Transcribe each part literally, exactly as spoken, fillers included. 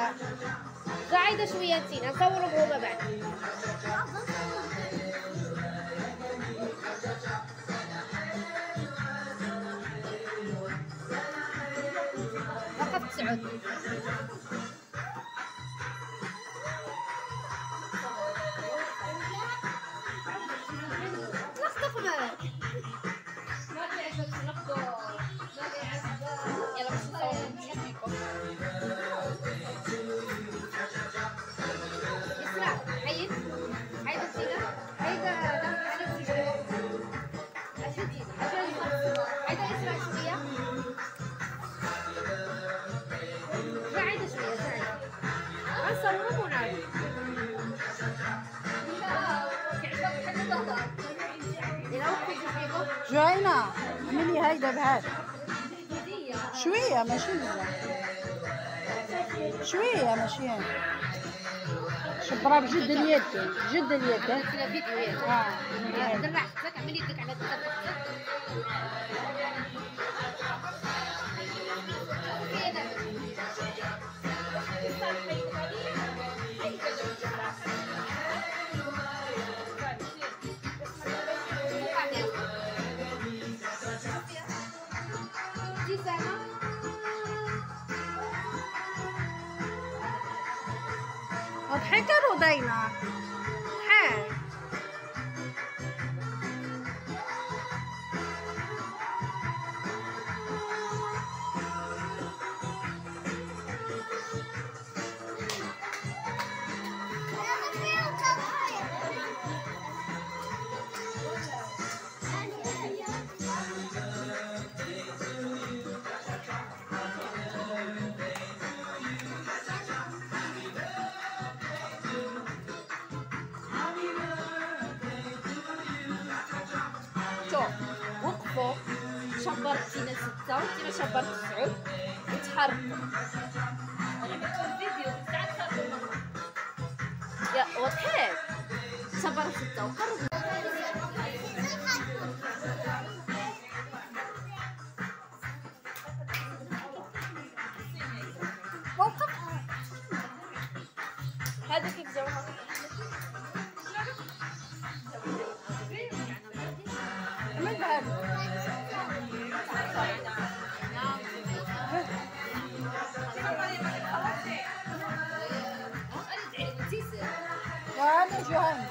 قاعدة شوية نسينا نصور بهما بعد. وقفت سعود. لخطف معك. يلا باش نصور. اسمع حيد حيد الزينة هيدا دم على الزينة أشدي أشدي هيدا اسمع شوية قاعدة شوية قاعدة غنصورو ونعرف جوينة اعملي هيدا بهاد شوية ماشي شوية ماشي شبرا بجد اليد بجد اليد اه درع حسك اعملي يدك على الدرع ضحكة رودينا حي وقفوا شبرت تينا ستة وتينا شبرت تسعود وتحركوا يا وضحك شبرت ستة وقربوا وقف هذا كيف جوها وانا جوهان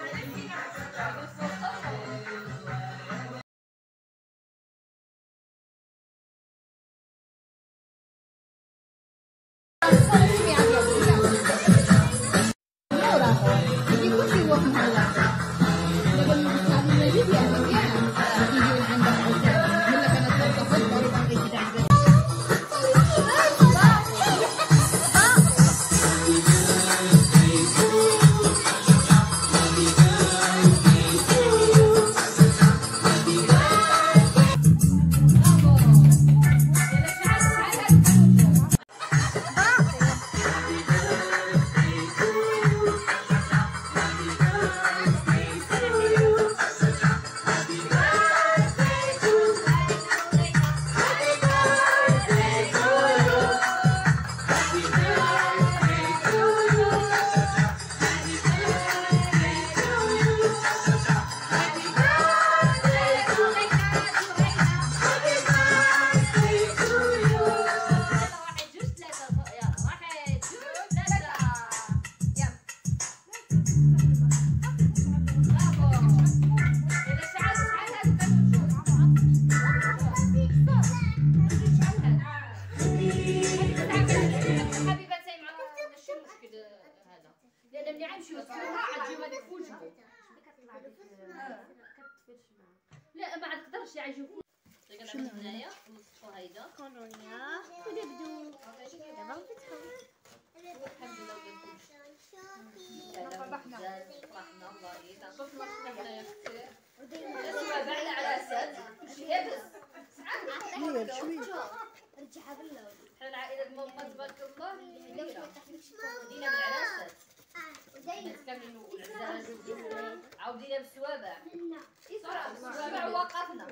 لأن ملي عايمشيو يسكروها عاد ما تفوجهم. لا ما عاد تقدرش يعيشوا. شنو هنايا نوصفوا هيدا. كولونيا ونبدو. دابا نفتحوا. الحمد لله ولاد فرحنا. فرحنا الله يلا. شوفوا هنايا كثير. اسمع بعد عراسات كلشي يابس. شوية شوية. رجعها بالله. حنا العائلة ماما تبارك الله كبيرة. دينا بالعراسات. كاملين والعزاز عاودينا بالسوابع. صراحة بالسوابع وقفنا.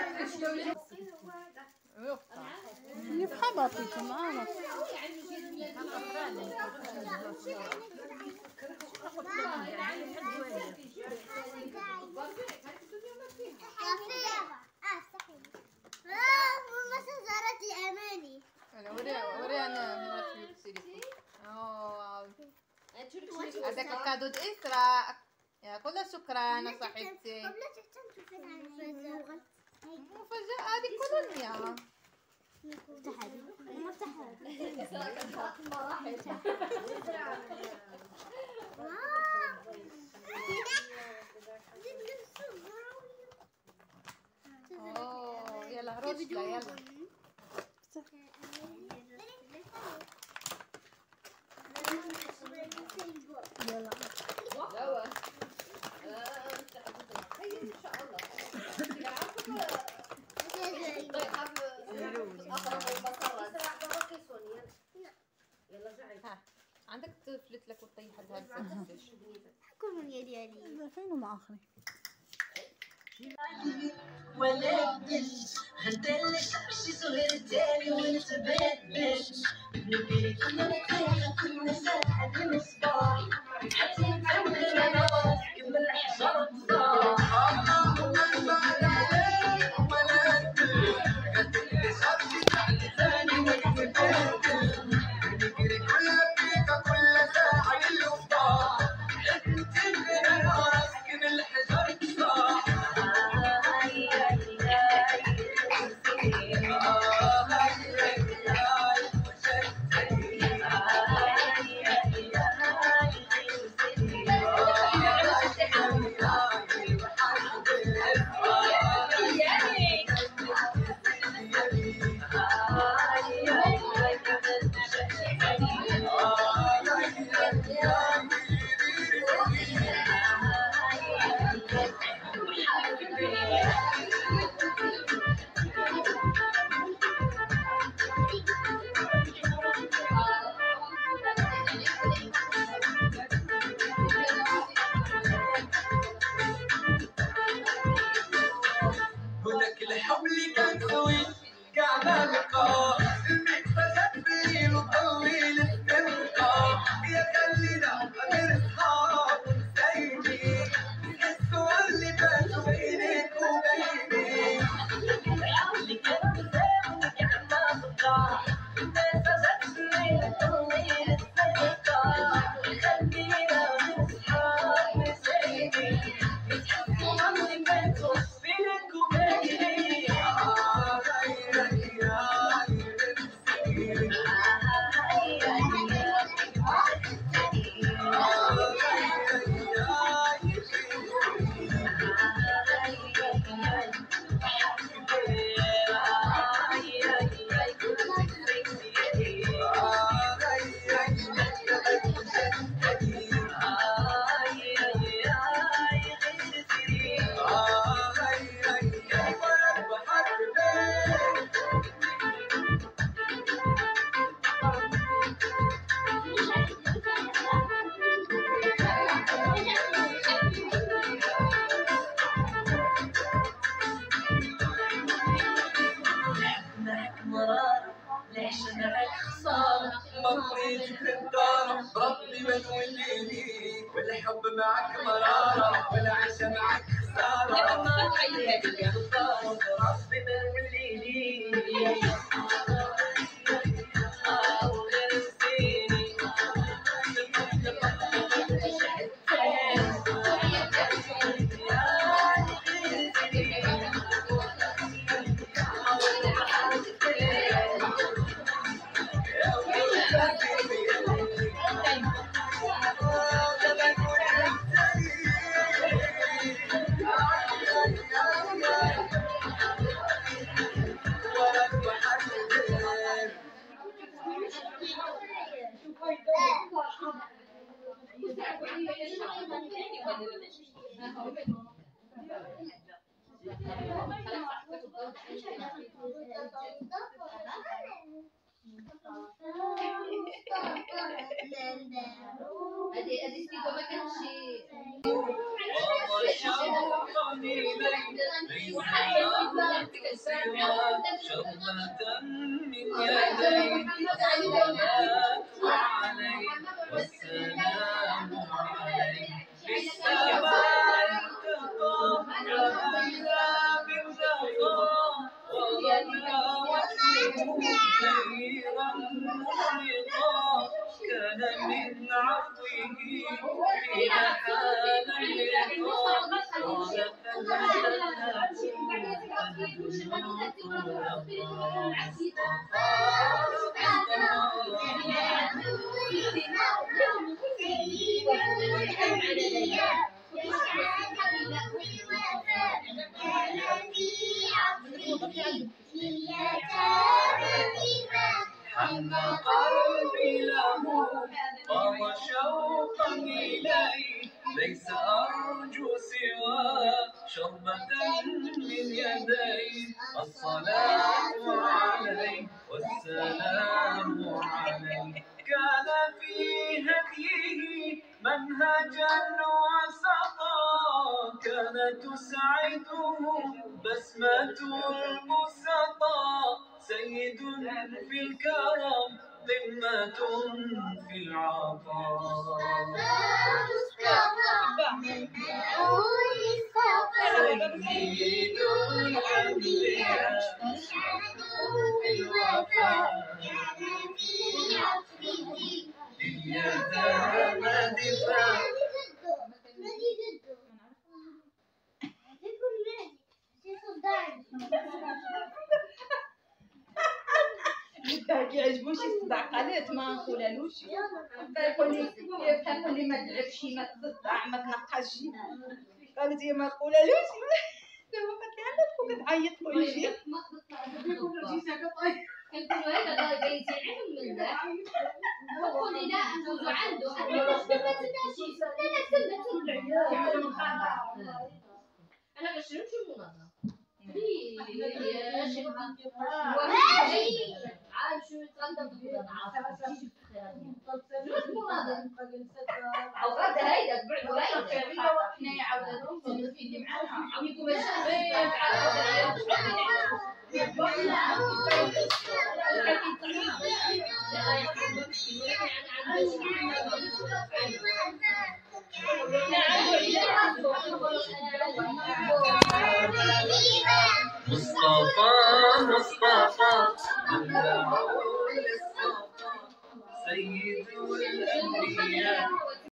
اللي في حبطيكم معانا. هذاك الكادو د إسراء. يا كل شكرا صاحبتي. مفاجأة هذه كولونيا. افتح هذه افتح اوه يلا روشلا يلا. عندك تفلت لك وتطيح هذا كل من يدي علي فين وما اخري ولا بدلش هندلش امشي صغير التاني ونتبدل نبي كنا نطيح كنا ساعة المصباح حتى نتعود انا قبل الحجر والحب معك مرارة والعيشة معك خسارة ربي ما نوليني هذه هذه ما كانش إليك ليس سوى شربة من يديك الصلاة عليك والسلام عليك للسماء ارتقى وأهلا بالزهراء وغدا وحده خيرا مخلقا كان من عفوه حين حان اللقاء قال حن قلبي له طاب شوقا إليه ليس أرجو سوى شربة من يديه الصلاة عليه والسلام عليه كان في هديه منهجا وسطا كانت تسعده بسمة البسطا سيد في الكرم قمة في العطاء سيد الأنبياء في الوفاء اليتامى دفاع بدك يعجبوش الصداع قالت ما نقولالوش يقول لي يقول لي ما تلعبش ما تصدع ما تنقصش قالت هي ما تقولالوش دابا قالت لي علاش كنت تعيط كل شيء كنقولوا هذا راه كيزعل من ذا وقولي لا ندوزو عنده انا باش ما تنساش انا كنت كيعملوا مخاطره انا باش نمشي للمناظره يا شيخ عاد شو تغدى بالغدا شو المناظره او غدا هيدا بعدوا هيدا حنايا عاودتهم تنفيدي معاها عميكم مصطفى مصطفى